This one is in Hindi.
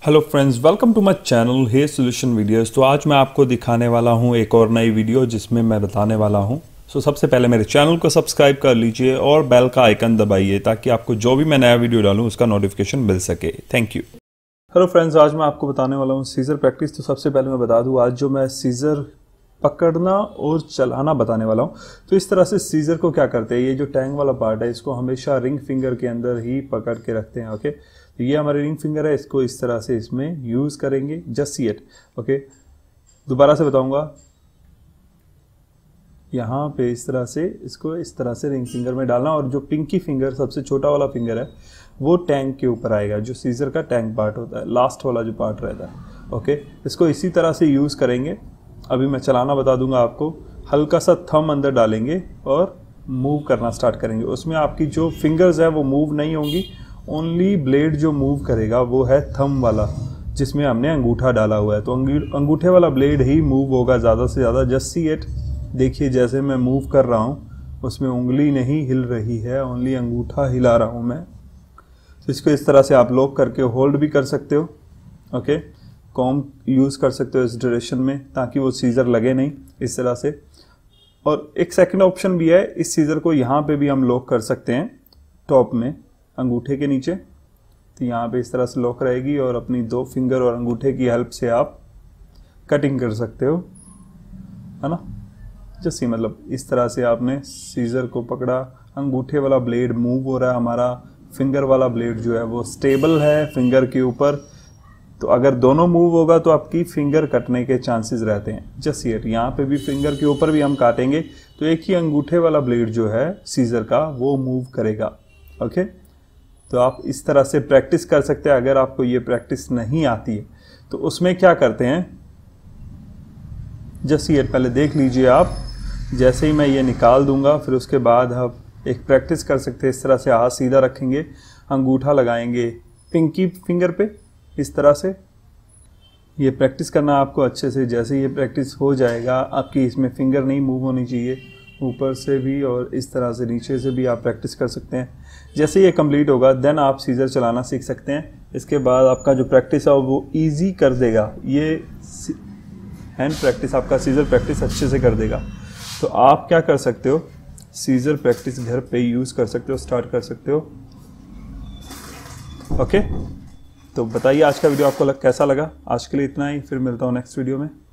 Hello friends, welcome to my channel hair solution videos. तो आज मैं आपको दिखाने वाला हूं एक और नई वीडियो जिसमें मैं बताने वाला हूं। सबसे पहले मेरे चैनल को सब्सक्राइब कर लीजिए और बेल का आइकन दबाइए ताकि आपको जो भी मैं नया वीडियो डालूं उसका नोटिफिकेशन मिल सके। Thank you. हेलो फ्रेंड्स, आज मैं आपको बताने वाला हूँ सीजर प्रैक्टिस। तो सबसे पहले मैं बता दूँ, आज जो मैं सीजर पकड़ना और चलाना बताने वाला हूँ। तो इस तरह से सीजर को क्या करते हैं, ये जो टैंग वाला पार्ट है इसको हमेशा रिंग फिंगर के अंदर ही पकड़ के रखते हैं। ओके, तो ये हमारे रिंग फिंगर है, इसको इस तरह से इसमें यूज़ करेंगे। Just see it. ओके, दोबारा से बताऊंगा, यहाँ पे इस तरह से इसको इस तरह से रिंग फिंगर में डालना और जो पिंकी फिंगर सबसे छोटा वाला फिंगर है वो टैंक के ऊपर आएगा, जो सीजर का टैंक पार्ट होता है, लास्ट वाला जो पार्ट रहता है। ओके, इसको इसी तरह से यूज़ करेंगे। अभी मैं चलाना बता दूंगा आपको। हल्का सा थंब अंदर डालेंगे और मूव करना स्टार्ट करेंगे। उसमें आपकी जो फिंगर्स है वो मूव नहीं होंगी, ओनली ब्लेड जो मूव करेगा वो है थंब वाला, जिसमें हमने अंगूठा डाला हुआ है। तो अंगूठे वाला ब्लेड ही मूव होगा ज़्यादा से ज़्यादा। जस्ट सी इट, देखिए जैसे मैं मूव कर रहा हूँ उसमें उंगली नहीं हिल रही है, ओनली अंगूठा हिला रहा हूँ मैं। तो इसको इस तरह से आप लॉक करके होल्ड भी कर सकते हो। ओके, कॉम यूज़ कर सकते हो इस डायरेक्शन में ताकि वो सीजर लगे नहीं, इस तरह से। और एक सेकंड ऑप्शन भी है, इस सीजर को यहाँ पे भी हम लॉक कर सकते हैं, टॉप में अंगूठे के नीचे। तो यहाँ पे इस तरह से लॉक रहेगी और अपनी दो फिंगर और अंगूठे की हेल्प से आप कटिंग कर सकते हो, है ना। जैसे मतलब इस तरह से आपने सीजर को पकड़ा, अंगूठे वाला ब्लेड मूव हो रहा है, हमारा फिंगर वाला ब्लेड जो है वो स्टेबल है फिंगर के ऊपर। तो अगर दोनों मूव होगा तो आपकी फिंगर कटने के चांसेस रहते हैं। जस्ट सी इट, यहाँ पे भी फिंगर के ऊपर भी हम काटेंगे तो एक ही अंगूठे वाला ब्लेड जो है सीजर का वो मूव करेगा। ओके, तो आप इस तरह से प्रैक्टिस कर सकते हैं। अगर आपको ये प्रैक्टिस नहीं आती है तो उसमें क्या करते हैं, जस्ट सी इट, पहले देख लीजिए आप। जैसे ही मैं ये निकाल दूंगा फिर उसके बाद आप एक प्रैक्टिस कर सकते हैं। इस तरह से हाथ सीधा रखेंगे, अंगूठा लगाएंगे पिंकी फिंगर पे, इस तरह से। ये प्रैक्टिस करना आपको अच्छे से। जैसे ये प्रैक्टिस हो जाएगा, आपकी इसमें फिंगर नहीं मूव होनी चाहिए, ऊपर से भी और इस तरह से नीचे से भी आप प्रैक्टिस कर सकते हैं। जैसे ये कंप्लीट होगा देन आप सीजर चलाना सीख सकते हैं। इसके बाद आपका जो प्रैक्टिस है वो ईजी कर देगा। ये हैंड प्रैक्टिस आपका सीजर प्रैक्टिस अच्छे से कर देगा। तो आप क्या कर सकते हो, सीजर प्रैक्टिस घर पे यूज़ कर सकते हो, स्टार्ट कर सकते हो। ओके, तो बताइए आज का वीडियो आपको कैसा लगा। आज के लिए इतना ही, फिर मिलता हूँ नेक्स्ट वीडियो में।